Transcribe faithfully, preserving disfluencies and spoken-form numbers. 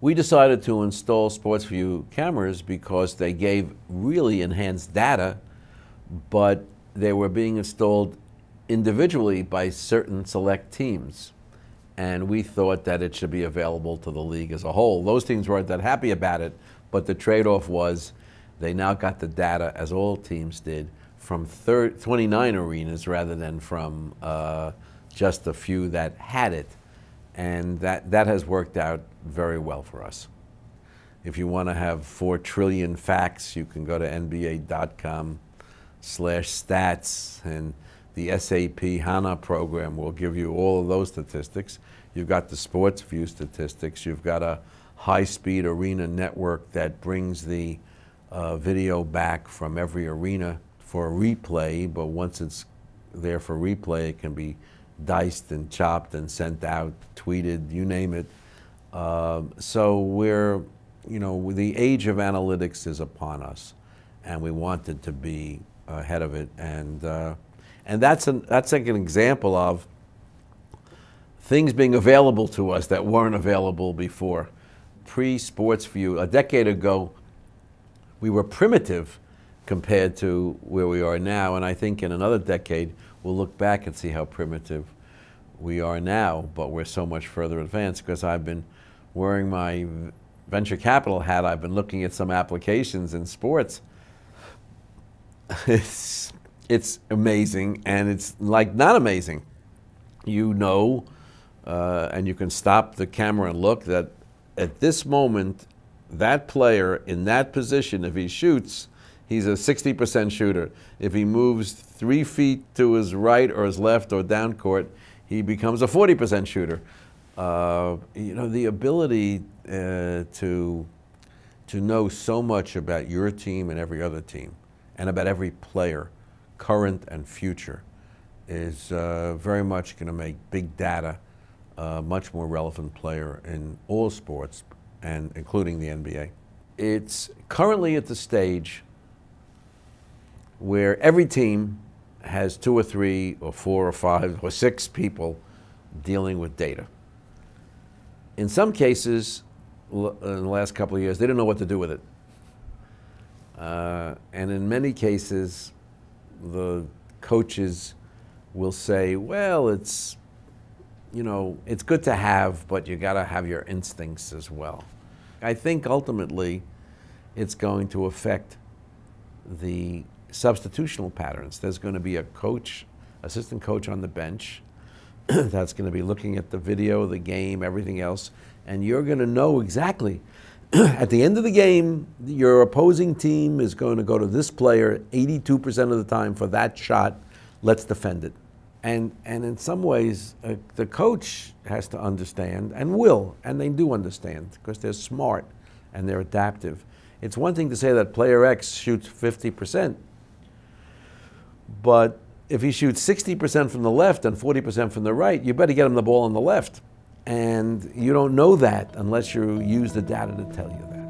We decided to install SportsVU cameras because they gave really enhanced data, but they were being installed individually by certain select teams. And we thought that it should be available to the league as a whole. Those teams weren't that happy about it, but the trade-off was they now got the data, as all teams did, from twenty-nine arenas rather than from uh, just a few that had it. And that, that has worked out very well for us. If you want to have four trillion facts, you can go to N B A dot com slash stats, and the S A P HANA program will give you all of those statistics. You've got the SportsVU statistics. You've got a high-speed arena network that brings the uh, video back from every arena for a replay, but once it's there for replay, it can be diced and chopped and sent out, tweeted, you name it. Uh, so we're, you know, the age of analytics is upon us, and we wanted to be ahead of it. And uh, and that's an that's like an example of things being available to us that weren't available before. Pre-SportsVU, a decade ago, we were primitive compared to where we are now, and I think in another decade we'll look back and see how primitive we are now, but we're so much further advanced because I've been wearing my venture capital hat. I've been looking at some applications in sports. It's, it's amazing, and it's like not amazing. You know, uh, and you can stop the camera and look that at this moment, that player in that position, if he shoots, he's a sixty percent shooter. If he moves three feet to his right or his left or down court, he becomes a forty percent shooter. Uh, you know, the ability uh, to, to know so much about your team and every other team, and about every player, current and future, is uh, very much going to make big data a much more relevant player in all sports, and including the N B A. It's currently at the stage where every team has two or three or four or five or six people dealing with data. In some cases, in the last couple of years, they didn't know what to do with it. Uh, and in many cases, the coaches will say, well, it's, you know, it's good to have, but you gotta have your instincts as well. I think ultimately it's going to affect the substitutional patterns. There's going to be a coach, assistant coach on the bench that's going to be looking at the video, the game, everything else, and you're going to know exactly at the end of the game, your opposing team is going to go to this player eighty-two percent of the time for that shot. Let's defend it. And, and in some ways, uh, the coach has to understand, and will, and they do understand, because they're smart and they're adaptive. It's one thing to say that player X shoots fifty percent, but if he shoots sixty percent from the left and forty percent from the right, you better get him the ball on the left. And you don't know that unless you use the data to tell you that.